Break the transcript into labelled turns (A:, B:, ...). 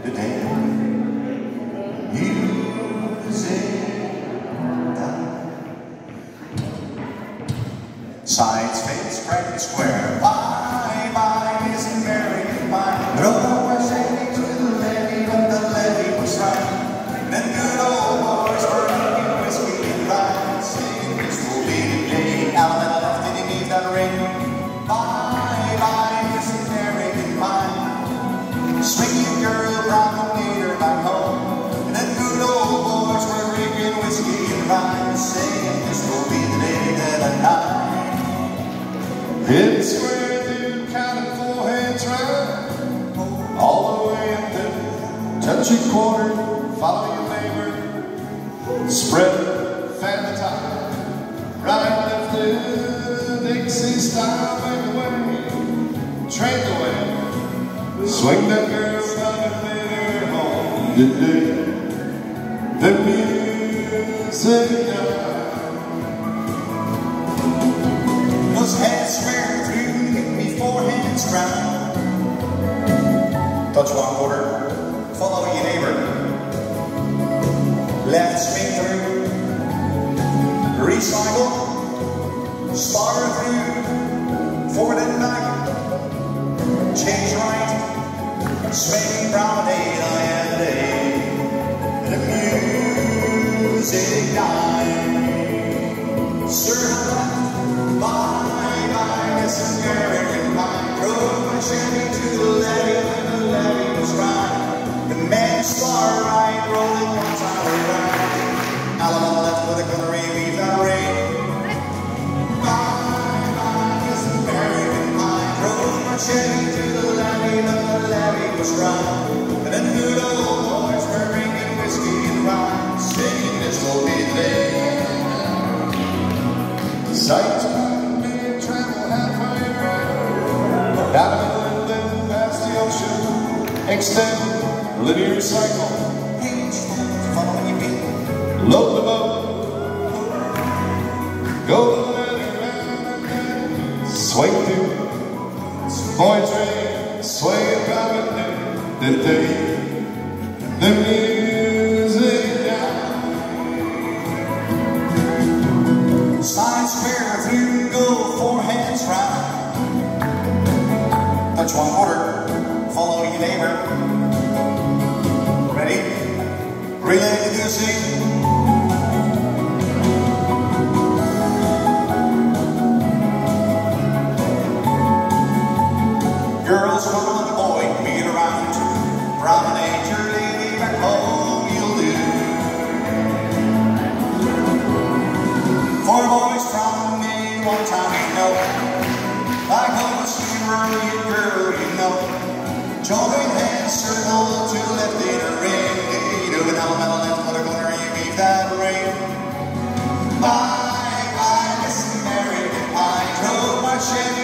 A: the day music died. Sides, face, crack and square. Bye, bye, Miss American Pie. Throw our shades to the levee when the levee was right. Then good old boys were drinking whiskey and rye, singing this will be the day. Alabama left and he gave that ring. Bye, bye, Miss American Pie. Swing you girl, promenade her back home. And then good old boys were drinking whiskey and rye, singing this will be the day that I die.
B: Hit square through, counting 4 hands round, all the way up there, touch a quarter, follow your neighbor, spread, fan the top, right, left, Dixie style, make away, train the way, swing that girl, stop and later home, the music died.
A: Those hands square through, give me 4 hands round. Touch 1 quarter, follow your neighbor. Left swing through, recycle, spar through, forward and back, change right, swing promenade, I am the day, the music died. Sir, bye. Miss American Pie. Drove my Chevy to the levee when the levee was right. The man star right, rolling 1 time around. Alabama left with a gunnery, leave that rain. Bye, bye, Miss American Pie. Drove my Chevy to the levee when the levee was right. And then good old boys were drinking whiskey and rye, singing this will be the day.
B: Sights travel halfway around, down and past the ocean, extend, linear cycle,
A: Following your beat.
B: load the boat, go the levee round and then swing through, boy train, swing promenade, the day, the music died.
A: Side square through, go 4 hands round. Touch 1 quarter, follow your neighbor. Ready? Relay to Goosey. Girls, come on, boy, meet around. Promenade your lady back home, you'll do. 4 boys promenade 1 time, you know. Back home, you girl, you know. Join hands, circle to the left in a ring. You do an Alabama left, what a corner, you gave that ring. Bye, bye, Miss American Pie. Drove my Chevy